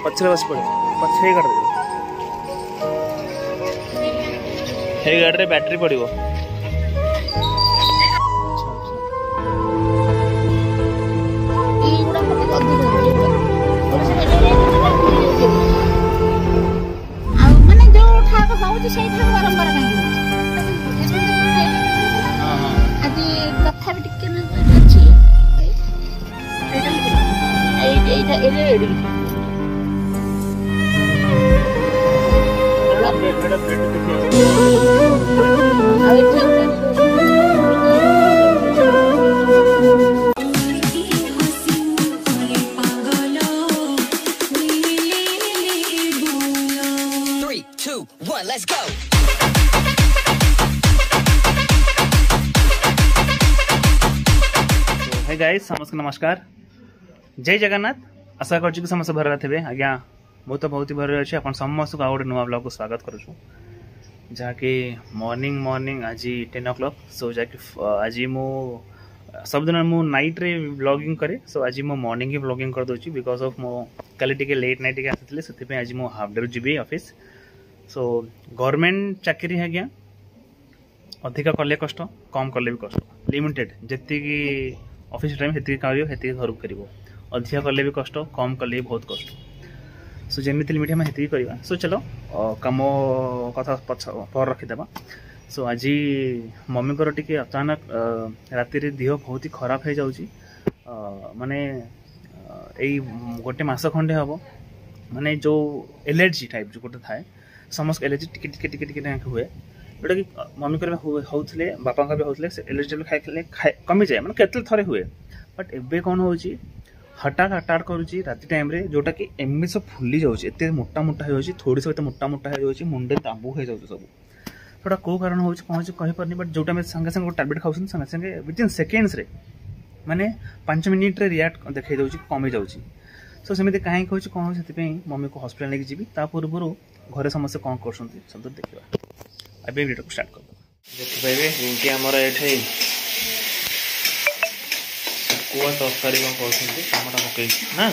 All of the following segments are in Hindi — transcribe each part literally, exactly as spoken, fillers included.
पछरे बस पड़े पछरे कर दे हे गाड़ी रे बैटरी पड़िबो माने जो ठाक होउची सेई ठाक बारंबार काई आदि कथा भी टिके न अछि एटा एटा एले एडी बड़ा प्लेट बड़ा प्लेट दिखे आ एटा Let's go. हाय गाइस समस्त नमस्कार जय जगन्नाथ आशा कर समस्त भर थे आज्ञा मु तो बहुत ही भर अच्छे आप समस्त को गोटे नुआ ब्लॉग को स्वागत करुँ जहाँकि मॉर्निंग मॉर्निंग आज टेन ओ क्लॉक सो जहाँकि आज मु सब दिन मु नाइट रे ब्लॉगिंग करे सो आज मो मॉर्निंग ही ब्लॉगिंग कर दूची बिकॉज ऑफ मो कल टिके लेट नाइट आसी से आज मु हाफ डे जी ऑफिस सो गवर्नमेंट चाकरी है क्या अधिका कले कष्ट कम कले भी कष्ट लिमिटेड जी ऑफिस टाइम हेती कर घर कर अधिका कले भी कष्ट कम कले भी बहुत कष्ट सो जमी लिमिट आम हेती करवा सो चलो कम कथा पछ पर रखीदे सो आज मम्मी को टी अचानक राति देह बहुत ही खराब हो जाऊँगी माने यही गोटे मस खंडे हम माने जो एलर्जी टाइप जो गोटे थाए समस्त एलर्जी टिके टिके टिके टिके हुए जोटा कि मम्मी कर होते बापा भी होते एलर्जी खाई खाए कमी जाए मैंने केतले थरे हुए बट एबे कौन हो हटाट हटाट करुच्ची राति टाइम रे जोटा कि एमबी सब फुली जाऊँगी एत मोटा मोटा हो थोड़ी सब मोटा मोटा हो मुंडे दाबू हो जाऊँ सब थोड़ा कौ कारण हो कौन कहीपरि बट जो सागे सागे टैबलेट खाऊँ सागे सागे विदिन सेकेंड्स रे माने पांच मिनिट रे रिएक्ट देखा जाऊँगी कमी जाऊँगी सो सेमती कहीं कहूँ कौन से मम्मी को हॉस्पिटल लेके जी पूर्व घरे समस्त कौन कर सब देखा अभी वीडियो को स्टार्ट कर देखिए रिंकी आमर ये कुआ तरकारी कौन कर टमाटा पकई ना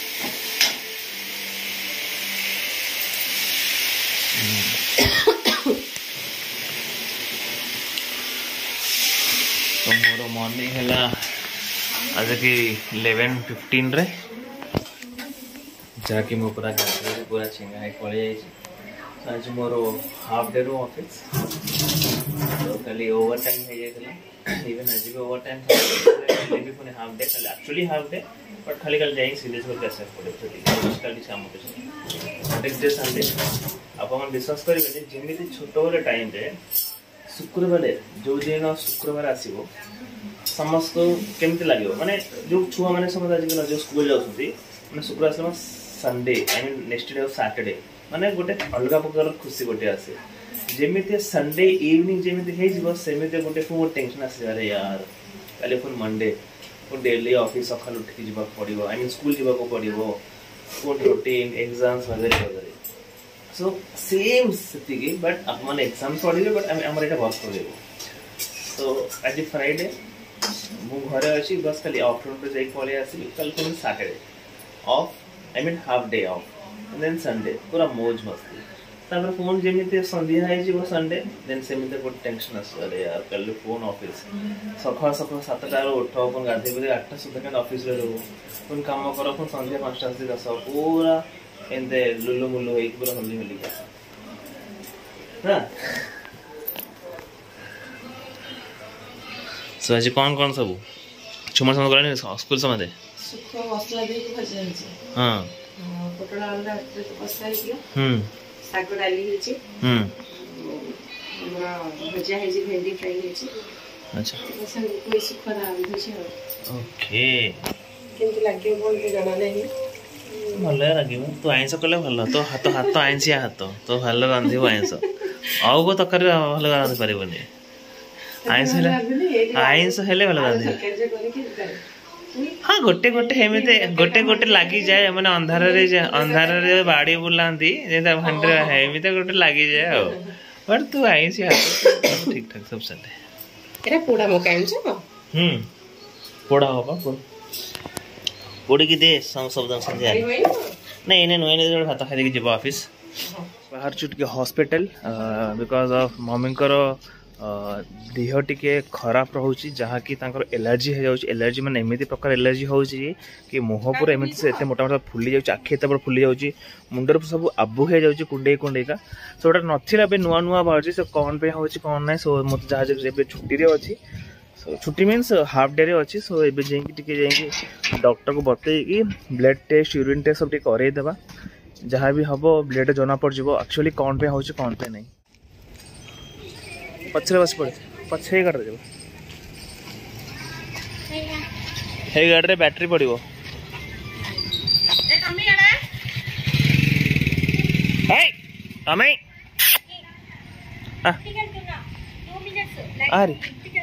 तो मोर मॉर्निंग है आज कि इलेवन फिफ्टीन रे जहाँकि मो पूरा गाड़ी पूरा छिंगा पलि जाइए आज मोर हाफ डे रू ऑफिस तो खाली ओवर टाइम हो जाता इवन आज भी ओवर टाइम भी पुणी हाफ डे खाली एक्चुअली हाफ डे बट खाली खाली जाए सीरीज करके आसा पड़े कल काम नेक्स्ट डे संडे आप विश्वास करेंगे जमी छोट टाइम रे शुक्रवार जो दिन शुक्रवार आसो समस्त केमती लगे माने जो छुआ मैंने समझ आज जो स्कूल जाऊँ शुक्रवार आस Sunday I mean next day Saturday माने गोटे अलग प्रकार खुशी गोटे आसे जमी संडे इवनिंग जमी होमती गोटे पुनः टेंशन आस यार कल पुनः मंडे पुनः डेली ऑफिस सकाल उठिक जावाक पड़ो आई मीन स्कूल जावाक पड़ो पुनः रूटीन एग्जाम्स वगैरह वगैरह सो सेम से बट आप मैंने एग्जाम पढ़े बट आम यहाँ वर्क कर सो आज फ्राइडे मु घरे अच्छी बस खाली आफ्टरनून जाए पलि आसि कल पुनः Saturday off I mean half day off then Sunday पूरा मौज मस्ती तापर फोन जमी संध्या हो संडे देन सेमती गोटे टेंशन आस यार कल फोन ऑफिस सकाल सकाल सातटा उठ पुन गाधे बजे आठटा सुधा ऑफिस रो पुन कम कर पुन संध्या पाँचटा से दस पूरा एमते लुलु मुलु हो पूरा हल्ली हल्ली हाँ सो आज कौन कौन सब छुमर समझ गलानी स्कूल समझे सुखो मसला दे के भजन छै हां पटोला वाला तो बसा है कि हम साग डाली है छी हम हमरा भजिया है जी भेंडी फ्राई है छी अच्छा बसा कोई सुखो ना है छी ओके केमती लागे बोल के जाना नहीं भल लगे तू आइंस कले भल तो हाथ हाथ आइंसिया हाथ तो भल रांधिबो आइंस आउ को तकर भल रांधि परिबनी आइंस हेले आइंस हेले भल रांधि हाँ गोटे गोटे हेमते गोटे गोटे लगी जाए मैंने अंधार रे अंधार रे बाड़ी बुलांती जेता भंडरे हेमते गोटे लगी जाए आ पर तू आइंस हाथ ठीक ठाक सब चले एरा पोड़ा मका आइंस हम पोड़ा होबा पोड़ पोड़ की दे सब शब्द संध्या नहीं इन्हें नुए नहीं भात खाई जीव ऑफिस बाहर टे हॉस्पिटल बिकॉज ऑफ मम्मी देह टिके खराब रोचे जहाँकि एलर्जी हो जाए एलर्जी मैंने एमती प्रकार एलर्जी हो कि मुह पूरा एमती से एत मोटा मोटा फुली जाऊँ आखि एत बड़ फुली जाऊँ मुंडर सब आबू हो जाऊँ कुंडे कुंडेका सो गोटा नाला ए नुआ नुआ बाहर से कौन पे हो कौन ना सो मत जहाँ छुट्टी अच्छी सो छुट्टी मीन्स हाफ डे अच्छी सो ए जाकि डॉक्टर को बतई ब्लड टेस्ट यूरिन टेस्ट सब करईदेवा जहाँ भी हम ब्लड जना पड़ जाव एक्चुअली कौन पे हो कौन पे नहीं पछरे बस पड़े पछे गाड़ी जब हे गाड़ी बैटरी पड़ो अरे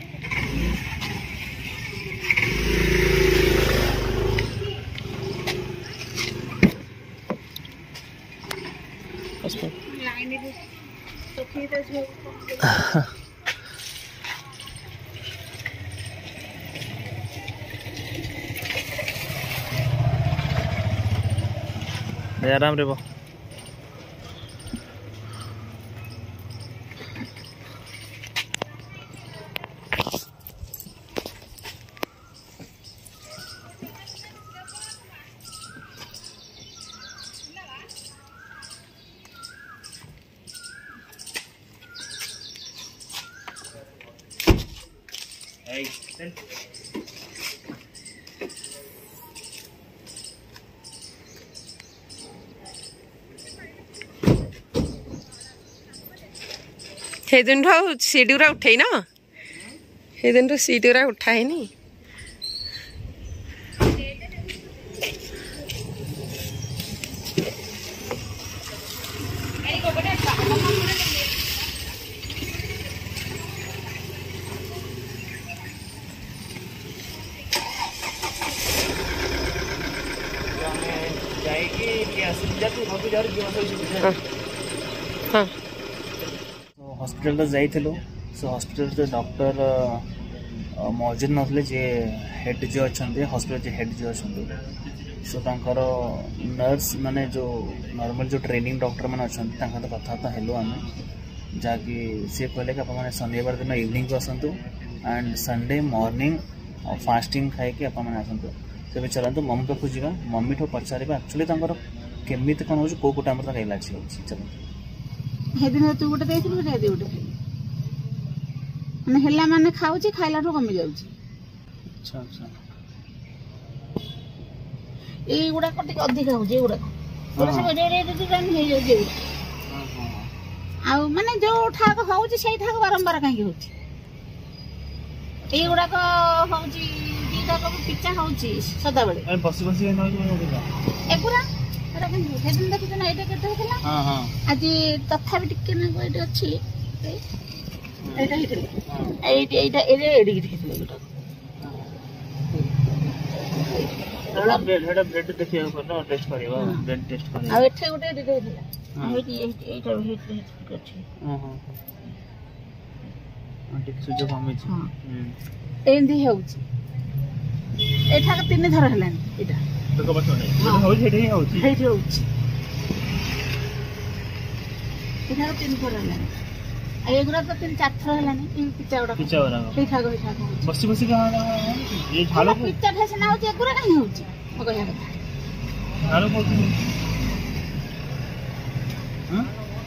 आराम रे बो Hey, then. हे दिन सीट गुरा उठे ना हे दिन सीट गुरा उठाए नी हाँ हॉस्पिटल जाइलु सो हॉस्पिटल जो डॉक्टर मौजूद नथिले जे हेड जो अच्छा हॉस्पिटल जे हेड जो अच्छा सो तांकर नर्स माने जो नॉर्मल जो ट्रेनिंग डॉक्टर मैंने अच्छा तो कथबार्ता हेलु आम जहाँकि सी कहले कि आप शनिवार दिन इवनिंग को आसतु एंड संडे मॉर्निंग फास्टिंग खाई आप आसतु तेज चलते मम्मी पाक जा मम्मी ठू पचार एक्चुअली केमी कौन हो कौ टाइम एलर्जी हो चलते हेदिन तू गोटे देइथिलु गोटे हेदि गोटे माने हेला माने खाउची खाइला ठो कमी जाउची अच्छा अच्छा ए गुडा कटि अधिक हो जे गुडा पूरा सब रे रे रे जान हे जे जे हां हां आ माने जो ठाक होउची सेई ठाक बारंबार काहे होउची ए गुडा को होउची दीटा को पिचा होउची सदा बेले ए बस बस ए नय होउला ए पूरा एटा के हेदिन देखि ना एटा केते होतला हां हां आज तथा भी टिके ना कोइटे अछि एटा हितले एटा एटा एरे एडी हितले बेटा हेडा ब्लड हेडा ब्लड देखियो करनो टेस्ट करबा ब्लड टेस्ट करबा आ एठे गोटे एडी देथिला एटी एटा हितले अछि हां हां आंटी सुजो कमी छी हां एंदी होउची एठा के तीन थर हलानी एटा तो बस नहीं हो जे नहीं होची हे होउची एठा तीन थर हलानी आ एगुरा तो तीन चार थर हलानी इ पिचा उडा पिचा उडा एठा गो एठा गो बसी बसी का ये झालो पिचा ठेस ना होची एगुरा नहीं होची मग या कथा झालो को हां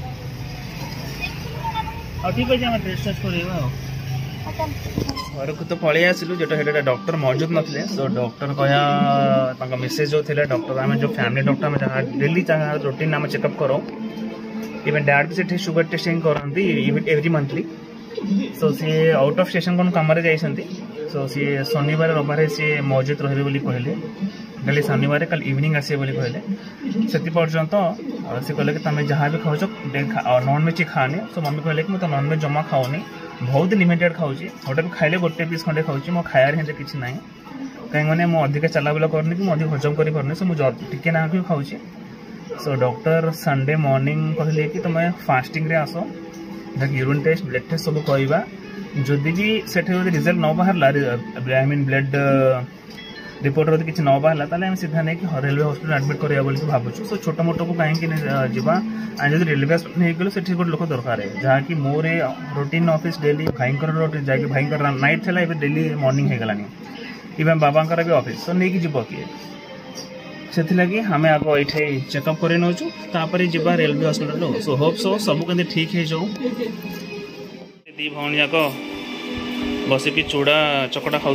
आ ठीक है हम टेस्ट टेस्ट करबा घर को तो पलि आसलु जो डॉक्टर मौजूद नथिले सो डॉक्टर कह मेसेज जो थे डॉक्टर आम जो फैमिली डॉक्टर आम जहाँ डेली रूटीन आम चेकअप करो इवन डैड भी से शुगर टेस्टिंग करती एवरी मंथली सो सी आउट ऑफ स्टेशन कौन कम जाइए सो सी शनिवार रविवार सी मौजूद रहे बोली कहले कल शनिवार कल इवनिंग आसे बोली कहले से पर्यंत सी कहले कि तुम जहाँ भी खाओ नॉन वेज खाने सो मम्मी कहले कि मुझे नॉन वेज जमा खाऊनी बहुत लिमिटेड खाऊँ गोटे खाइले गोटे पीस खंडे खाऊँ मो खायार हिंसे किसी ना कहीं मैंने मुझे चलाबुला करनी कि मुझे हजम कर पारनी सो मुझे टिके ना भी खाऊँ सो डॉक्टर संडे मॉर्निंग कहले कि तुम फास्टिंग रे आस यूरिन टेस्ट ब्लड टेस्ट सब कहवा जदि भी से रिजल्ट न बाहर आई मीन ब्लड रिपोर्ट रो किसी न बाहर ताले हम सीधा नहीं कि रेलवे हॉस्पिटल एडमिट करिया बोली भाबुछु। सो छोट मोट को कहीं जीवा आ जब रेलवे हॉस्पिटल नहीं गलो सेठी गोटे लोक दरकार है जहाँ कि मोर रूटीन ऑफिस डेली भाईकर जाके भाईकर नाइट था एवं डेली मॉर्निंग हो गलानी इवन बाबांकर भी ऑफिस सो नहीं जीव किए से लगी आम आग ये चेकअप कर नौचु तापर जीवा railway hospital. So hope so सब के ठीक हो जाऊ। दी भौणी जाक बसिकी चूड़ा चकटा खाऊ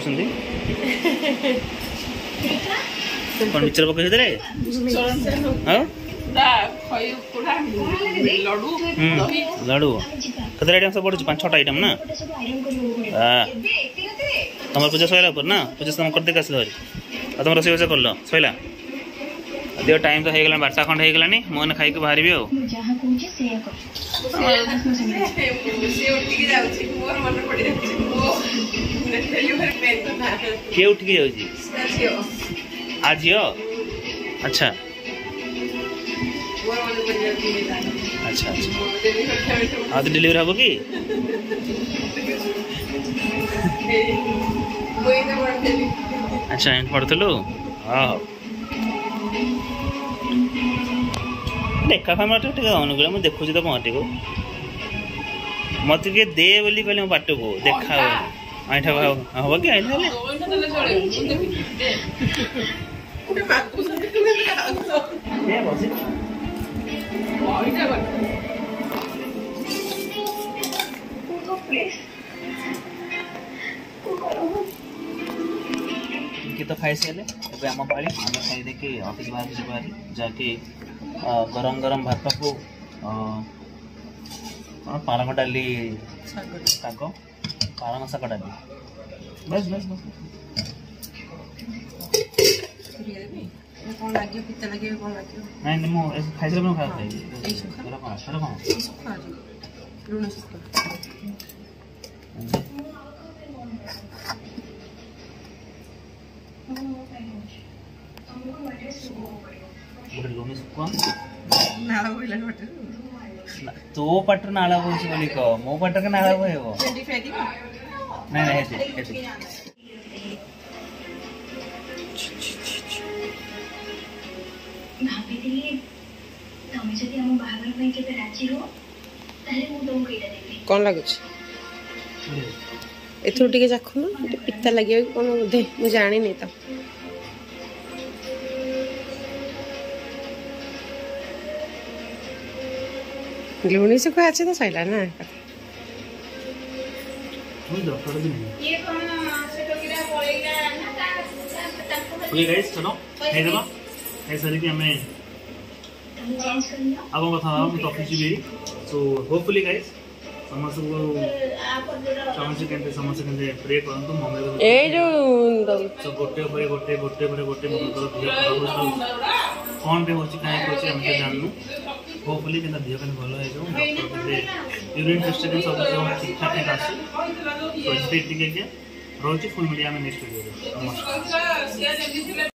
मिक्सर पकई लडू कत आइटम सब पड़े पाँच छटा आइटम ना तुम पूजा सैला ना पूजा तुम कर देख आसल तुम रोसे रोसे कर लो सैला दियो टाइम तो हो बारटा खंड हो गलानी मुझे खाई बाहर किए उठिक जाऊँ आ झील अच्छा अच्छा अच्छा आज डिलीवरी हम कि अच्छा एंड पढ़ुलु हाँ देखा खामा अनुकूल मुझे देखुची तो पहटी को मत किए दे बोली कहले मो पाट को देखा आईठा हम कि आईठा तो खाई सारे ए आम पाली आम खाई देखिए ऑफिस बाहर जी जाके गरम गरम भात को पालंग डाली शाग पालंग शाग डाली बस बस बस नहीं नहीं मो खाई सारे खा तो पट नाला बोली कह मो पट के नाला बोहेब नहीं नहीं कौन लगुच एथुर टिके चाखुन पिता लगे कौन बोधे मुझे जानी नहीं तो लुणी से कोई अच्छे तो सही ना गाइस चलो खाई देबा खाई सारी कि हमें आगो कथा हम ऑफिस भी सो होपफुली गाइस समस्त को समस्त केंते समस्त केंते प्रे करंतु मम्मी ए जो सो गोटे होय गोटे गोटे पर गोटे मम्मी को कौन पे होची काहे होची हम के जाननु होपफुली केना दियो कने भलो हे जो डॉक्टर के यूरिन टेस्ट के सब सब ठीक ठाक आसी तो स्टेट टिके के रोची फुल मीडिया में नेक्स्ट वीडियो नमस्कार।